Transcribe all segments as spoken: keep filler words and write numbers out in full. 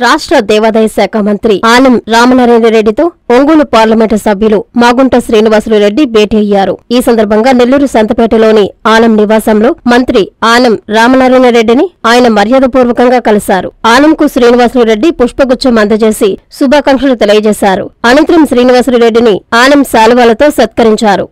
రాష్ట్ర దేవాదాయ శాఖ మంత్రి ఆనం రామనారాయణ రెడ్డితో ఒంగోలు పార్లమెంటు సభ్యులు మాగుంట శ్రీనివాసులు రెడ్డి భేటీ అయ్యారు. ఈ సందర్భంగా నెల్లూరు సంతపేటలోని ఆనం నివాసంలో మంత్రి ఆనం రామనారాయణ రెడ్డిని ఆయన మర్యాదపూర్వకంగా కలిశారు. ఆనంకు శ్రీనివాసులు రెడ్డి పుష్పగుచ్చం అందజేసి శుభాకాంక్షలు తెలియజేశారు. అనంతరం శ్రీనివాసులు రెడ్డిని ఆనం శాలువాలతో సత్కరించారు.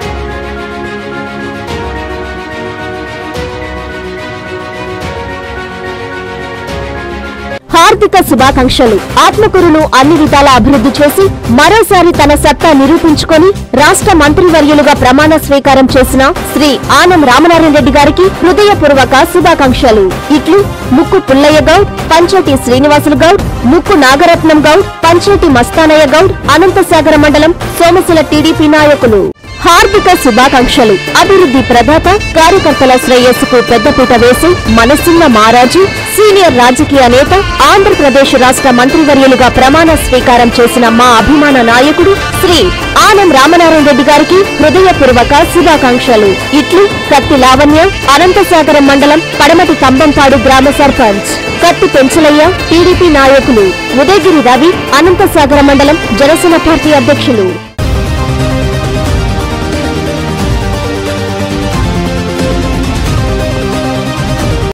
హార్దిక శుభాకాంక్షలు. ఆత్మకూరును అన్ని విధాలా అభివృద్ధి చేసి మరోసారి తన సత్తా నిరూపించుకొని రాష్ట్ర మంత్రివర్యులుగా ప్రమాణ స్వీకారం చేసిన శ్రీ ఆనం రామనారాయణ రెడ్డి గారికి హృదయపూర్వక శుభాకాంక్షలు. ఇట్లు ముక్కు పుల్లయ్య గౌడ్, పంచేటి శ్రీనివాసులు గౌడ్, ముక్కు నాగరత్నం గౌడ్, పంచేటి మస్తానయ్య గౌడ్, అనంతసాగర మండలం సోమశిల టీడీపీ నాయకులు. హార్దిక శుభాకాంక్షలు. అభివృద్ధి ప్రదాత, కార్యకర్తల శ్రేయస్సుకు పెద్దపీట వేసి మనసున్న మారాజు, సీనియర్ రాజకీయ నేత, ఆంధ్రప్రదేశ్ రాష్ట్ర మంత్రివర్యులుగా ప్రమాణ స్వీకారం చేసిన మా అభిమాన నాయకుడు శ్రీ ఆనం రామనారాయణ రెడ్డి గారికి హృదయపూర్వక శుభాకాంక్షలు. ఇట్లు కత్తి లావణ్య, అనంతసాగరం మండలం పడమటి కంబంపాడు గ్రామ సర్పంచ్. కత్తి పెంచలయ్య, టీడీపీ నాయకులు. ఉదయగిరి రవి, అనంతసాగర మండలం జనసేన పార్టీ అధ్యక్షులు.